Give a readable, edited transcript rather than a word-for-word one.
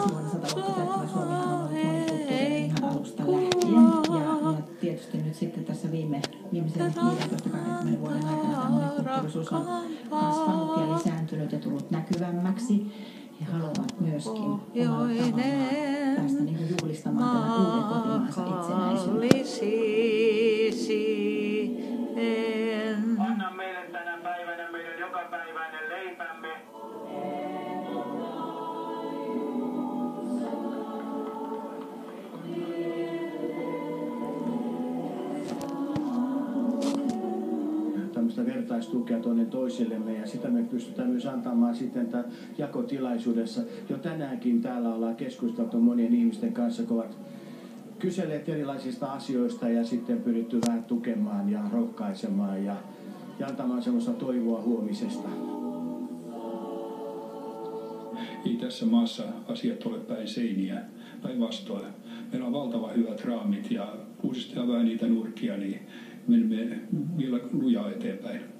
ensi vuonna 100 vuotta täyttävä Suomihan on ollut monikulttuurinen ihan alusta lähtien. Ja tietysti nyt sitten tässä viimeisen 15-20 vuoden aikana tämä monikulttuurisuus on kasvanut ja lisääntynyt ja tullut näkyvämmäksi. He haluavat myöskin omalla tavallaan päästä niin kuin juhlistamaan tämän uuden kotimaansa itsenäisyyttä. Anna meille tänä päivänä meidän jokapäiväinen leipämme. Tämmöistä vertaistukea toinen toisillemme ja sitä me pystytään myös antamaan sitten jakotilaisuudessa. Jo tänäänkin täällä ollaan keskusteltu monien ihmisten kanssa, kun ovat kyselleet erilaisista asioista ja sitten pyritty vähän tukemaan ja rohkaisemaan ja antamaan semmoista toivoa huomisesta. Ei tässä maassa asiat ole päin seiniä, päinvastoin. Meillä on valtavan hyvät raamit ja uudestaan vähän niitä nurkia, niin menemme vielä lujaa eteenpäin.